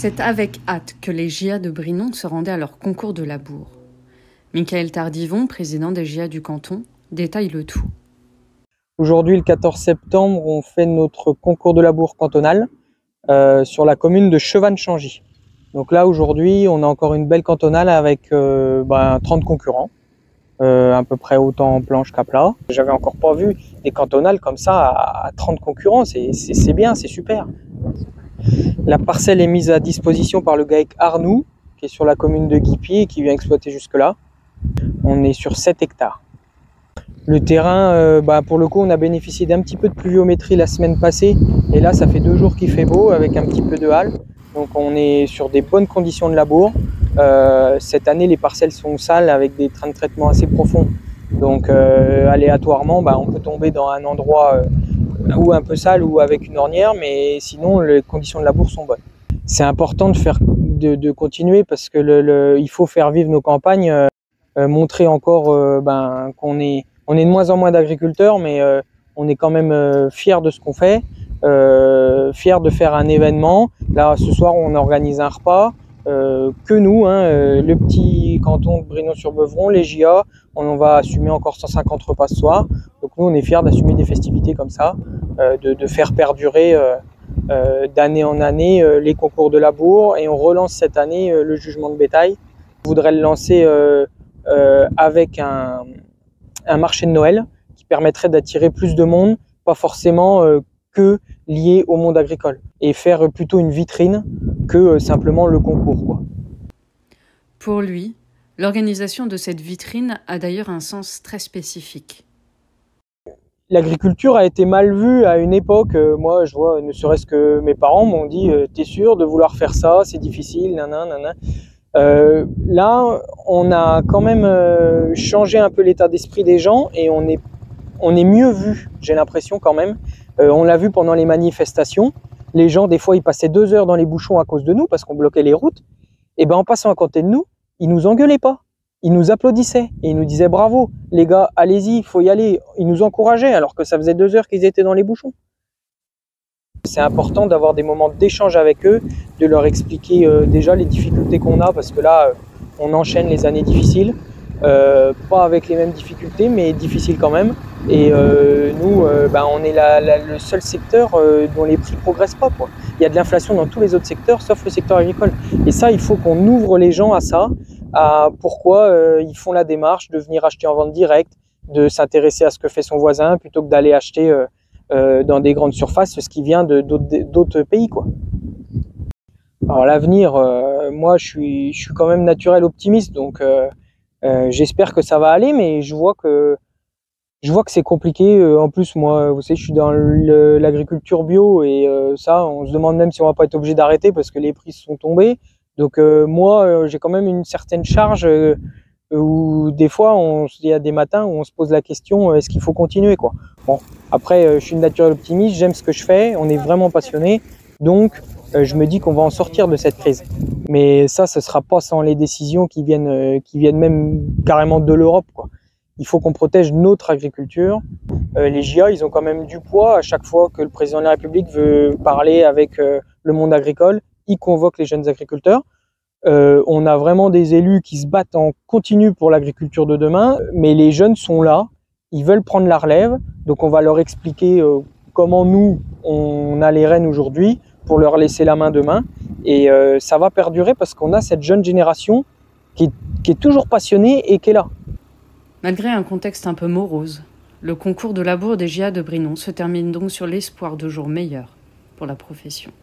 C'est avec hâte que les GIA de Brinon se rendaient à leur concours de labour. Michael Tardivon, président des GIA du canton, détaille le tout. Aujourd'hui, le 14 septembre, on fait notre concours de labour cantonal sur la commune de Chevannes-Changy. Donc là, aujourd'hui, on a encore une belle cantonale avec 30 concurrents, à peu près autant en planche qu'à plat. J'avais encore pas vu des cantonales comme ça à 30 concurrents, c'est bien, c'est super. La parcelle est mise à disposition par le GAEC Arnoux, qui est sur la commune de Guipy et qui vient exploiter jusque-là. On est sur 7 hectares. Le terrain, pour le coup, on a bénéficié d'un petit peu de pluviométrie la semaine passée. Et là, ça fait 2 jours qu'il fait beau avec un petit peu de halle. Donc on est sur des bonnes conditions de labour. Cette année, les parcelles sont sales avec des trains de traitement assez profonds. Donc aléatoirement, on peut tomber dans un endroit ou un peu sale ou avec une ornière. Mais sinon, les conditions de labour sont bonnes. C'est important de continuer parce que il faut faire vivre nos campagnes. Montrer encore qu'on est de moins en moins d'agriculteurs, mais on est quand même fiers de ce qu'on fait, fiers de faire un événement. Là, ce soir, on organise un repas, que nous, le petit canton de Brinon-sur-Beuvron, les GIA, on va assumer encore 150 repas ce soir. Donc nous, on est fiers d'assumer des festivités comme ça, de faire perdurer d'année en année les concours de labour, et on relance cette année le jugement de bétail. On voudrait le lancer avec un marché de Noël qui permettrait d'attirer plus de monde, pas forcément que lié au monde agricole, et faire plutôt une vitrine que simplement le concours, quoi. Pour lui, l'organisation de cette vitrine a d'ailleurs un sens très spécifique. L'agriculture a été mal vue à une époque. Moi, je vois, ne serait-ce que mes parents m'ont dit « T'es sûr de vouloir faire ça? C'est difficile, nanana. » Là, on a quand même changé un peu l'état d'esprit des gens et on est mieux vu, j'ai l'impression quand même. On l'a vu pendant les manifestations. Les gens, des fois, ils passaient 2 heures dans les bouchons à cause de nous parce qu'on bloquait les routes. Et en passant à côté de nous, ils nous engueulaient pas. Ils nous applaudissaient et ils nous disaient bravo, les gars, allez-y, il faut y aller. Ils nous encourageaient alors que ça faisait 2 heures qu'ils étaient dans les bouchons. C'est important d'avoir des moments d'échange avec eux, de leur expliquer déjà les difficultés qu'on a, parce que là, on enchaîne les années difficiles, pas avec les mêmes difficultés, mais difficiles quand même. Et nous, on est le seul secteur dont les prix progressent pas, quoi. Il y a de l'inflation dans tous les autres secteurs, sauf le secteur agricole. Et ça, il faut qu'on ouvre les gens à ça, à pourquoi ils font la démarche de venir acheter en vente directe, de s'intéresser à ce que fait son voisin, plutôt que d'aller acheter dans des grandes surfaces, ce qui vient d'autres pays, quoi. Alors l'avenir, moi je suis quand même naturel optimiste, donc j'espère que ça va aller, mais je vois que c'est compliqué. En plus, moi, vous savez, je suis dans l'agriculture bio, et ça, on se demande même si on va pas être obligé d'arrêter parce que les prix sont tombés. Donc moi, j'ai quand même une certaine charge où des fois, il y a des matins où on se pose la question, est-ce qu'il faut continuer, quoi. Bon, après, je suis une naturelle optimiste, j'aime ce que je fais, on est vraiment passionné, donc je me dis qu'on va en sortir de cette crise. Mais ça, ce sera pas sans les décisions qui viennent même carrément de l'Europe, quoi. Il faut qu'on protège notre agriculture. Les GIA, ils ont quand même du poids. À chaque fois que le président de la République veut parler avec le monde agricole, il convoque les jeunes agriculteurs. On a vraiment des élus qui se battent en continu pour l'agriculture de demain, mais les jeunes sont là, ils veulent prendre la relève, donc on va leur expliquer comment nous, on a les rênes aujourd'hui pour leur laisser la main demain, et ça va perdurer parce qu'on a cette jeune génération qui est toujours passionnée et qui est là. Malgré un contexte un peu morose, le concours de labour des GIA de Brinon se termine donc sur l'espoir de jours meilleurs pour la profession.